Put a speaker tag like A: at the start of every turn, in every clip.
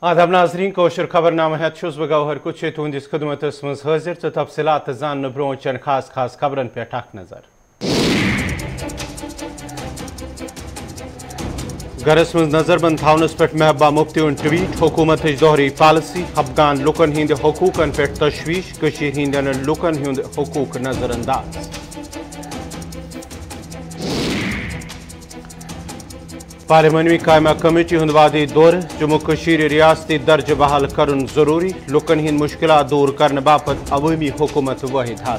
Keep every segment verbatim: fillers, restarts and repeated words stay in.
A: आदाब नाज़रीन कोशर खबरनामा है बह गौहर कुछ तुंदिस खदमतस मज हाजिर तो तफसीलात जान ब्रो चन खास खास खबरन पे अक नजर। गरस मज नजरबंद थावनस पे महबूबा मुफ्ती ट्वीट हुकूमत दोहरी पॉलिसी अफगान लुकन हिंद हकूकन पे तशवीश कशीर हिंदन लुकन हुंद हकूक नजरअंदाज। पार्लिमानी कायमा कमेटी हुंद वादी दौर जम्मू कशीर रियासती दर्ज बहाल करन जरूरी लुकन हिंद मुश्किलात दूर करने बापत अवामी हुकूमत वाहिद हल।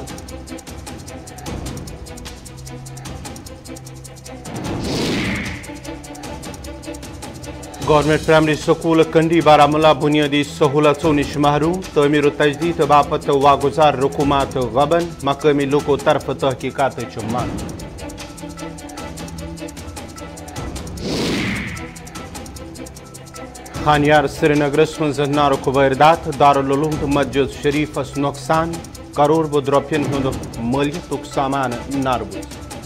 A: Government primary school Kandi Baramulla बुनियादी सहूलतों निश महरूम तमीर तजदीद बापत वागुजार रुकूमात गबन मकामी लोगों तरफ तहकीकात मांग। खानियार श्रीनगरस मज नारुक वारदात दारुल उलूम मस्जिद शरीफस नुकसान करोड़ बद रुपयन हुंद मालियतुक सामान नारबूज।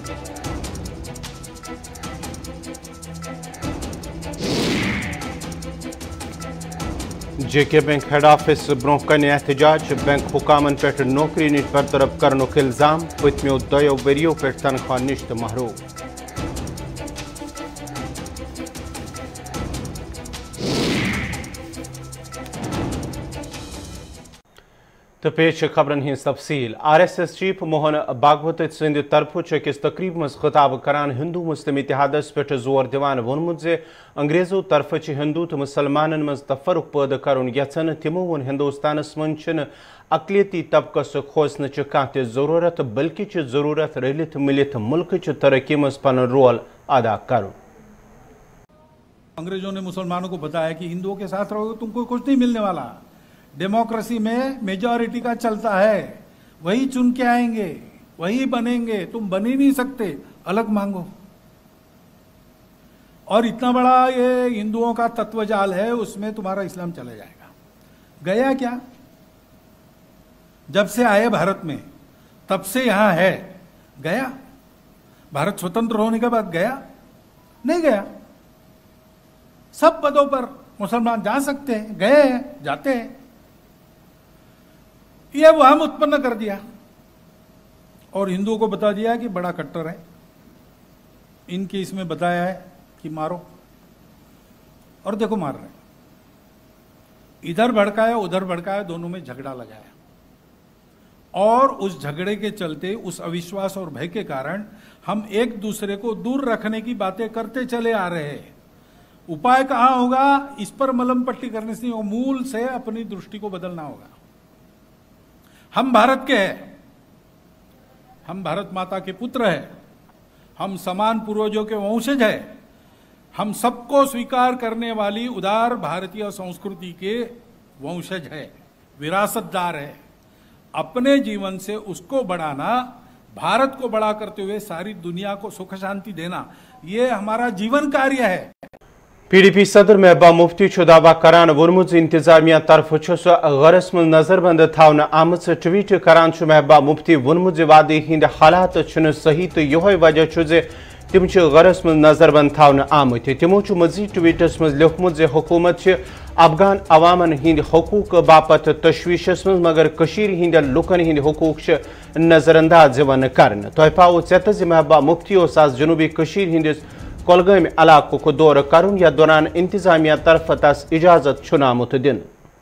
A: जेके बैंक हेड ऑफिस ब्रोह कन एहतजाज बैंक हुकामन पे नौकरी निश बरतरफ करनुक इल्जाम पतमो दो वरियो पे तनख्वाह निश महरूम। तो पेश खबरन हिंस तफसील R S S chief Mohan Bhagwat सद तरफ अकिस तकरीब मज खिताब करान हिंदू मुस्लिम इतिहादस पे जोर दिवान वोनमुत जे अंग्रेजों तरफ हिंदू तो मुसलमान मज तफरुक पैदा कर यन तमो वोन हिंदुस्तानस मन अकलियती तबकस खोसन कह जरूरत बल्कि जरूरत रलित मिलित मुल्क तरक्की मज पन रोल अदा कर।
B: अंग्रेजों ने मुसलमानों को बताया कि हिंदुओं के साथ रहोगे तुमको कुछ नहीं मिलने वाला, डेमोक्रेसी में मेजॉरिटी का चलता है, वही चुन के आएंगे वही बनेंगे, तुम बन ही नहीं सकते, अलग मांगो। और इतना बड़ा ये हिंदुओं का तत्वजाल है, उसमें तुम्हारा इस्लाम चला जाएगा। गया क्या? जब से आए भारत में तब से यहां है, गया? भारत स्वतंत्र होने के बाद गया? नहीं गया। सब पदों पर मुसलमान जा सकते हैं, गए हैं, जाते हैं। ये वहम उत्पन्न कर दिया और हिंदुओं को बता दिया कि बड़ा कट्टर है, इनके इसमें बताया है कि मारो, और देखो मार रहे, इधर भड़काया उधर भड़काया, दोनों में झगड़ा लगाया। और उस झगड़े के चलते, उस अविश्वास और भय के कारण हम एक दूसरे को दूर रखने की बातें करते चले आ रहे हैं। उपाय कहां होगा? इस पर मलम पट्टी करने से नहीं, मूल से अपनी दृष्टि को बदलना होगा। हम भारत के हैं, हम भारत माता के पुत्र हैं, हम समान पूर्वजों के वंशज हैं, हम सबको स्वीकार करने वाली उदार भारतीय संस्कृति के वंशज हैं, विरासतदार है। अपने जीवन से उसको बढ़ाना, भारत को बड़ा करते हुए सारी दुनिया को सुख शांति देना, ये हमारा जीवन कार्य है।
A: पीडीपी सदर महबूबा मुफ्ती दावा करान वोनमुत इंतजामिया तरफ गरस मज नजरबंद थावन आमत ट्वीट करान महबूबा मुफ्ती वोनमुत वादी हिंद हालात सही तो यह वजह तम गरस मज नजरबंद थावन आमत। तमो मजीद ट्वीटस मज लिखमुत हुकूमत अफगान अवामन हिंद हकूक बापत तशवीशस मज मगर कशीर हिंद लुकन हिंद हकूक नजरअंदाज यवन करन। तह पाओ चत महबूबा मुफ्ती आज जनूबी कशीर हिंदिस कोलगाम इलाकों को दौर करुन या दौरान इंतजामिया तरफ तस इजाजत छुनामुत दिन।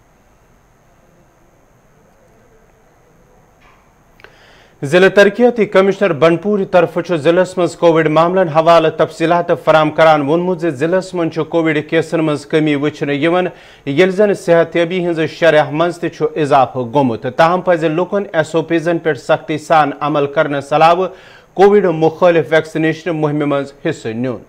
A: जिला तरक्याती कमिश्नर बनपुर तरफ जिलस मज कोविड मामलन हवाले तफसीलात फराम करान वोनमुत जिलस मज कोविड केसन मज कमी वुचन यवन येल जन सेहतयाबी हज शरह मज त इजाफा गोमुत। ताहम पज लुकन एसओपीजन पे सख्ती सान अमल करने सलाह कोविड मुखालिफ वैक्सीनेशन मुहिम मज हिस्सा न्यून।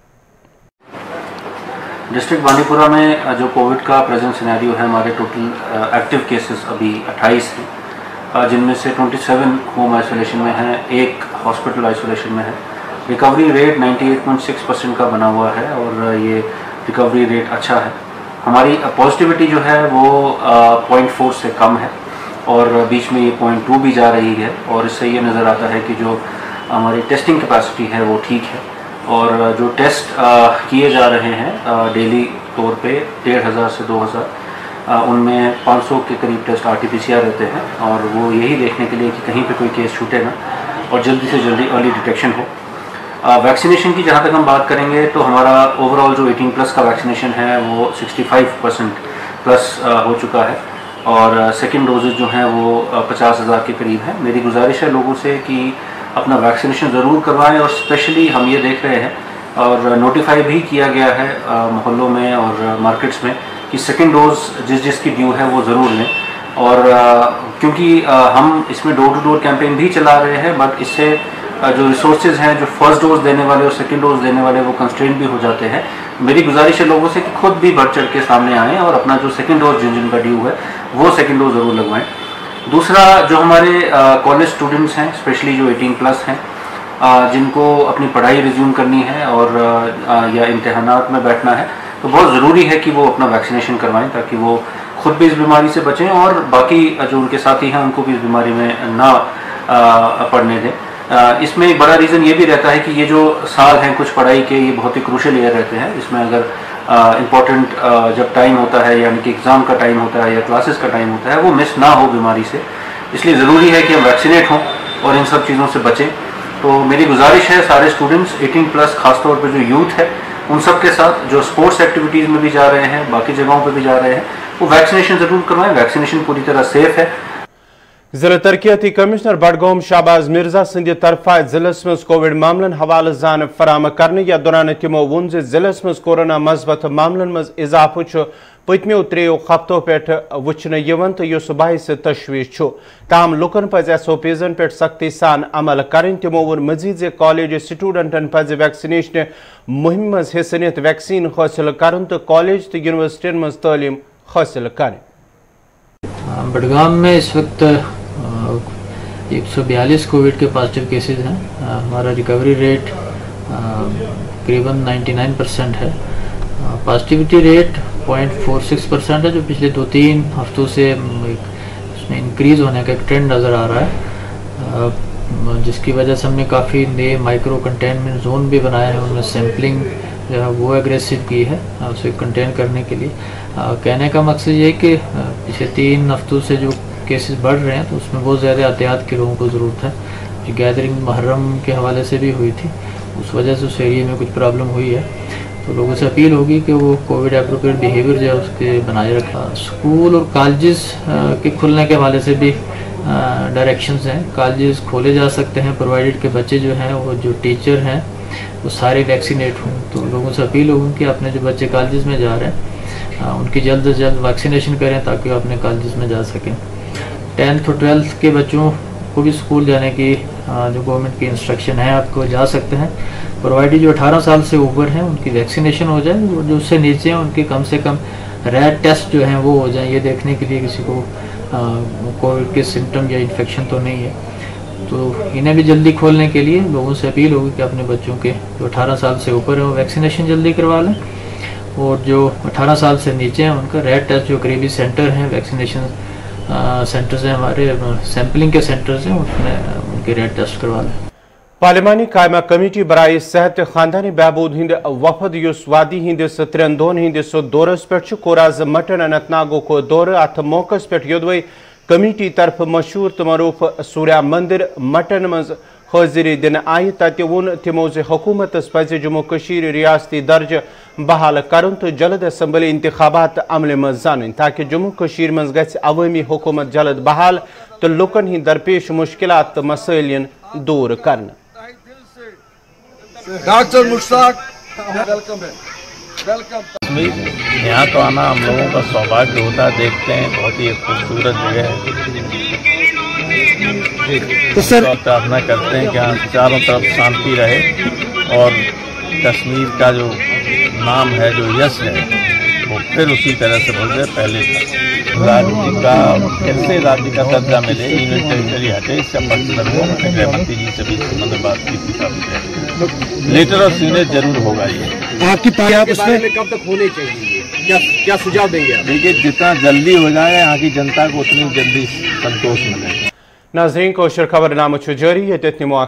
C: डिस्ट्रिक्ट बांदीपुरा में जो कोविड का प्रेजेंट सिनेरियो है, हमारे टोटल एक्टिव केसेस अभी अट्ठाईस हैं, जिनमें से सत्ताईस होम आइसोलेशन में हैं, एक हॉस्पिटल आइसोलेशन में है। रिकवरी रेट अट्ठानवे पॉइंट छह परसेंट का बना हुआ है और ये रिकवरी रेट अच्छा है। हमारी पॉजिटिविटी जो है वो पॉइंट फोर से कम है और बीच में ये पॉइंट टू भी जा रही है, और इससे ये नज़र आता है कि जो हमारी टेस्टिंग कैपेसिटी है वो ठीक है اور جو ٹیسٹ کیے جا رہے ہیں ڈیلی طور پہ ڈیڑھ ہزار سے دو ہزار ان میں پانچ سو کے قریب test R T P C R رہتے ہیں، اور وہ یہی دیکھنے کے لیے کہ کہیں پہ کوئی کیس چھوٹے نہ اور جلدی سے جلدی ارلی ڈیٹیکشن ہو۔ ویکسینیشن کی جہاں تک ہم بات کریں گے تو ہمارا اوور آل جو ایٹین پلس کا ویکسینیشن ہے وہ سکسٹی فائیو پرسینٹ پلس ہو چکا ہے، اور سیکنڈ ڈوزز جو ہیں وہ پچاس ہزار کے قریب ہیں۔ میری گزارش ہے لوگوں سے کہ اپنا ویکسینیشن ضرور کروائیں، اور اسپیشلی ہم یہ دیکھ رہے ہیں اور نوٹیفائی بھی کیا گیا ہے محلوں میں اور مارکیٹس میں کہ سیکنڈ ڈوز جس جس کی ڈیو ہے وہ ضرور لیں، اور کیونکہ ہم اس میں ڈور ٹو ڈور کیمپین بھی چلا رہے ہیں، بٹ اس سے جو ریسورسز ہیں جو فرسٹ ڈوز دینے والے اور سیکنڈ ڈوز دینے والے وہ کنسٹرین بھی ہو جاتے ہیں۔ میری گزارش ہے لوگوں سے کہ خود بھی بڑھ چڑھ کے سامنے آئیں اور اپنا جو سیکنڈ ڈوز جن جن کا ڈیو ہے وہ سیکنڈ ڈوز ضرور لگوائیں۔ دوسرا، جو ہمارے کالج اسٹوڈنٹس ہیں اسپیشلی جو ایٹین پلس ہیں جن کو اپنی پڑھائی ریزیوم کرنی ہے اور یا امتحانات میں بیٹھنا ہے، تو بہت ضروری ہے کہ وہ اپنا ویکسینیشن کروائیں تاکہ وہ خود بھی اس بیماری سے بچیں اور باقی جو ان کے ساتھی ہیں ان کو بھی اس بیماری میں نہ پڑنے دیں۔ اس میں ایک بڑا ریزن یہ بھی رہتا ہے کہ یہ جو سال ہیں کچھ پڑھائی کے یہ بہت ہی کروشل ایئر رہتے ہیں، اس میں اگر امپورٹنٹ جب ٹائم ہوتا ہے یعنی کہ ایگزام کا ٹائم ہوتا ہے یا کلاسز کا ٹائم ہوتا ہے وہ مس نہ ہو بیماری سے، اس لیے ضروری ہے کہ ہم ویکسینیٹ ہوں اور ان سب چیزوں سے بچیں۔ تو میری گزارش ہے سارے اسٹوڈنٹس ایٹین پلس خاص طور پہ جو یوتھ ہے ان سب کے ساتھ جو اسپورٹس ایکٹیویٹیز میں بھی جا رہے ہیں باقی جگہوں پہ بھی جا رہے ہیں وہ ویکسینیشن ضرور کروائیں۔ ویکسینیشن پوری طرح سیف ہے۔
A: ضلع ترقیاتی کمشنر بڈگام شہباز مرزا سند طرف ضلع مز کووڈ معاملن حوالہ زان فراہم کرنے یا دوران تمو وون ضلع مز کورونا مثبت معاملن مز اضافہ پتمو تریو ہفتوں پہ وچھنے یوان تو اس باعث تشویش چھو، تاہم لکن پز ایس او پیزن پہ سختی سان عمل کریں۔ تمو وون مزید زِ کالج سٹوڈنٹن پز ویکسینیشن مہم مز حصہ نت ویکسین حاصل کرن تو کالج تو یونیورسٹین مز تعلیم حاصل کریں۔
D: بڈگام میں اس وقت ایک سو بیالیس کووڈ کے پازیٹیو کیسز ہیں، ہمارا ریکوری ریٹ تقریباً نائنٹی نائن پرسینٹ ہے، positivity rate point four six percent ہے جو پچھلے دو تین ہفتوں سے اس میں انکریز ہونے کا ایک ٹرینڈ نظر آ رہا ہے، جس کی وجہ سے ہم نے کافی نئے مائکرو کنٹینمنٹ زون بھی بنائے ہیں، ان میں سیمپلنگ جو ہے وہ ایگریسو کی ہے اسے کنٹین کرنے کے لیے۔ کہنے کا مقصد یہ ہے کہ پچھلے تین ہفتوں سے جو کیسز بڑھ رہے ہیں تو اس میں بہت زیادہ احتیاط کے لوگوں کو ضرورت ہے، جو گیدرنگ محرم کے حوالے سے بھی ہوئی تھی اس وجہ سے اس ایریے میں کچھ پرابلم ہوئی ہے، تو لوگوں سے اپیل ہوگی کہ وہ کووڈ اپروپریٹ بیہیویئر جو ہے اس کے بنائے رکھا۔ اسکول اور کالجز کے کھلنے کے حوالے سے بھی ڈائریکشنز ہیں، کالجز کھولے جا سکتے ہیں پرووائڈیڈ کہ بچے جو ہیں وہ جو ٹیچر ہیں وہ سارے ویکسینیٹ ہوں، تو لوگوں سے اپیل ہوگی کہ اپنے جو بچے کالجز میں جا رہے ہیں ان کی جلد از جلد ویکسینیشن کریں تاکہ وہ اپنے کالجز میں جا سکیں۔ ٹینتھ اور ٹویلتھ کے بچوں کو بھی اسکول جانے کی جو گورنمنٹ کی انسٹرکشن ہے آپ کو جا سکتے ہیں، پرووائڈیڈ جو اٹھارہ سال سے اوپر ہیں ان کی ویکسینیشن ہو جائے، اور جو اس سے نیچے ہیں ان کی کم سے کم ریٹ ٹیسٹ جو ہیں وہ ہو جائیں، یہ دیکھنے کے لیے کسی کو کووڈ کے سمٹم یا انفیکشن تو نہیں ہے۔ تو انہیں بھی جلدی کھولنے کے لیے لوگوں سے اپیل ہوگی کہ اپنے بچوں کے جو اٹھارہ سال سے اوپر ہیں وہ ویکسینیشن جلدی کروا لیں، اور جو اٹھارہ سال سے نیچے ہیں ان کا ریٹ ٹیسٹ جو قریبی سینٹر ہیں ویکسینیشن سینٹرز ہیں ہمارے سیمپلنگ کے سینٹرز ہیں اس میں ان کے ریٹ ٹیسٹ کروا لیں۔
A: پارلیمانی قائمہ کمیٹی برائے صحت خاندانی بہبود ہند وفد یس وادی ہندس ترین دون ہندس دورس پہ کور آز مٹن اننت ناگک دور، ات موقع پہ یودوے کمیٹی طرف مشہور تو معروف سوریہ مندر مٹن مز حاضری دن آئی، تتہ وون تمو ز حکومت پز جموں کشیر ریاستی درجہ بحال کرن تو جلد اسمبلی انتخابات عمل مز زان تاکہ جموں کشیر مز گژھِ عوامی حکومت جلد بحال تو لکن ہند درپیش مشکلات تو مسائل دور کرن۔
E: ڈاکٹر مشتاق ویلکم ہے، ویلکم۔
F: یہاں تو آنا ہم لوگوں کا سوبھاگیہ ہوتا ہے، دیکھتے ہیں بہت ہی خوبصورت جگہ ہے، تو سر پرارتھنا کرتے ہیں کہ ہاں چاروں طرف شانتی رہے اور کشمیر کا جو نام ہے جو یش ہے وہ پھر اسی طرح سے بول رہے پہلے تھا، راجیہ کا کیسے راجیہ کا درجہ ملے یونین ٹیریٹری ہٹے، اس کا مقصد وہ گृह منتری جی سے بھی میں بات کی تھی، صاحب لیٹر آف یونٹ ضرور ہوگا۔ یہ
E: آپ کی پارٹی اس میں کب تک ہونے چاہیے، کیا کیا سجھاؤ دیں گے؟
F: دیکھیے جتنا جلدی ہو جائے یہاں کی جنتا کو اتنی جلدی سنتوش ملے۔
A: ناظرین کو خبر نامہ جاری، یہ نمو